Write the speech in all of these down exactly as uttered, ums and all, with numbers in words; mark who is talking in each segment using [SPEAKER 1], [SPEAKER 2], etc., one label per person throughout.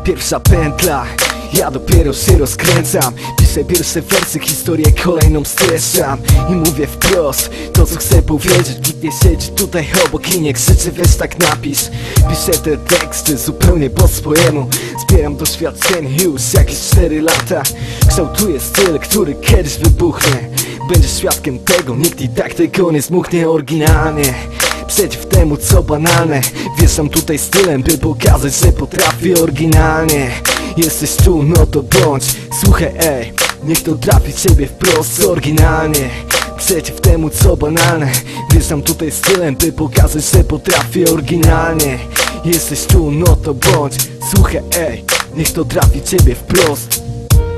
[SPEAKER 1] Pierwsza pętla, ja dopiero się rozkręcam. Piszę pierwsze wersy, historię kolejną streszczam. I mówię wprost to, co chcę powiedzieć. Nikt nie siedzi tutaj obok i nie krzyczy, weź tak napisz. Piszę te teksty zupełnie po swojemu. Zbieram doświadczenie już jakieś cztery lata. Kształtuję styl, który kiedyś wybuchnie. Będziesz świadkiem tego, nikt i tak tego nie zmuchnie oryginalnie. Przeciw temu co banalne, wjeżdżam tutaj stylem, by pokazać, że potrafię oryginalnie. Jesteś tu, no to bądź, słuchaj ej, niech to trafi ciebie wprost oryginalnie. Przeciw temu co banalne, wjeżdżam tutaj stylem, by pokazać, że potrafię oryginalnie. Jesteś tu, no to bądź, słuchaj ej, niech to trafi ciebie wprost.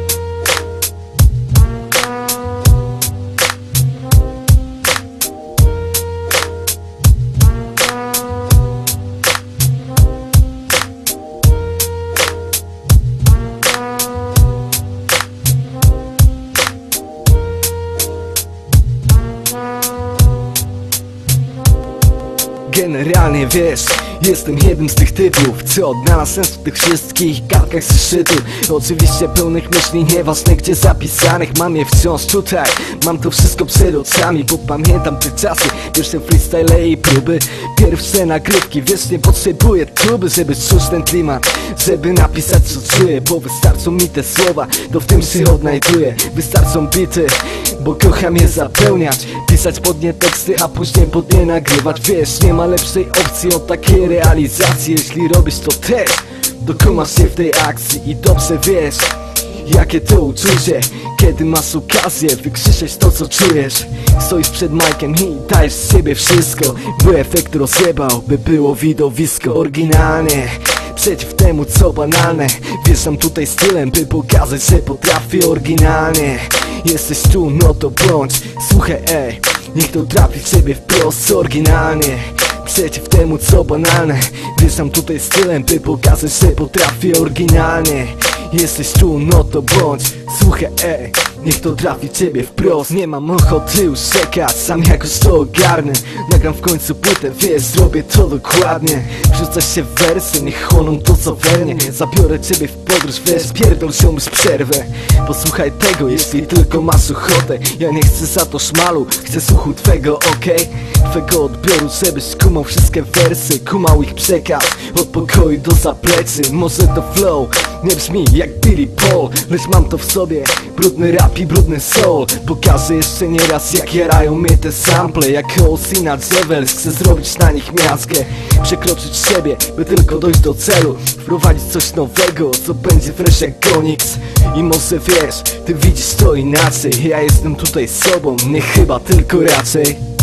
[SPEAKER 1] Generalnie wiesz, jestem jednym z tych typów, co odnalazł sens w tych wszystkich gadkach z szczytu. Oczywiście pełnych myśli, nieważne gdzie zapisanych. Mam je wciąż tutaj, mam to wszystko przed oczami, bo pamiętam te czasy, pierwsze freestyle i próby, pierwsze nagrywki. Wiesz, nie potrzebuję tuby, żeby czuć ten klimat, żeby napisać co czuję, bo wystarczą mi te słowa, to w tym się odnajduję. Wystarczą bity, bo kocham je zapełniać, pisać pod nie teksty, a później pod nie nagrywać. Wiesz, nie ma lepszej opcji od takiej realizacji. Jeśli robisz to też, dokumasz się w tej akcji i dobrze wiesz, jakie to uczucie, kiedy masz okazję wykrzyczeć to co czujesz. Stoisz przed majkiem i dajesz z siebie wszystko, by efekt rozjebał, by było widowisko oryginalnie. Przeciw temu co banalne, wjeżdżam tutaj stylem, by pokazać, że potrafię oryginalnie. Jesteś tu, no to bądź, słuchaj ej, niech to trafi w ciebie wprost oryginalnie. Przeciw temu co banalne, wjeżdżam tutaj stylem, by pokazać, że potrafię oryginalnie. Jesteś tu, no to bądź, słuchaj ej, niech to trafi ciebie wprost. Nie mam ochoty już czekać, sam jakoś to ogarnę. Nagram w końcu płytę, wiesz, zrobię to dokładnie. Wrzucasz się w wersy, niech chłoną to co we mnie. Zabiorę ciebie w podróż, wiesz, pierdol się już przerwę. Posłuchaj tego, jeśli tylko masz ochotę. Ja nie chcę za to szmalu, chcę słuchu twego, okej? Okay? Twego odbioru, żebyś kumał wszystkie wersy, kumał ich przekaz, od pokoju do zaplecy. Może to flow nie brzmi jak Billy Paul, lecz mam to w sobie, brudny rap i brudny soul. Pokażę jeszcze nieraz jak jarają mnie te sample, jak Osina Jewels, chcę zrobić na nich miazgę. Przekroczyć siebie, by tylko dojść do celu, wprowadzić coś nowego, co będzie fresh jak Konix. I może wiesz, ty widzisz to inaczej, ja jestem tutaj sobą, nie chyba, tylko raczej.